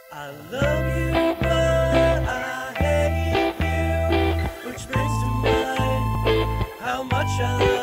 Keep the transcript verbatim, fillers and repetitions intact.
I love you, but I hate you, which brings to mind how much I love you.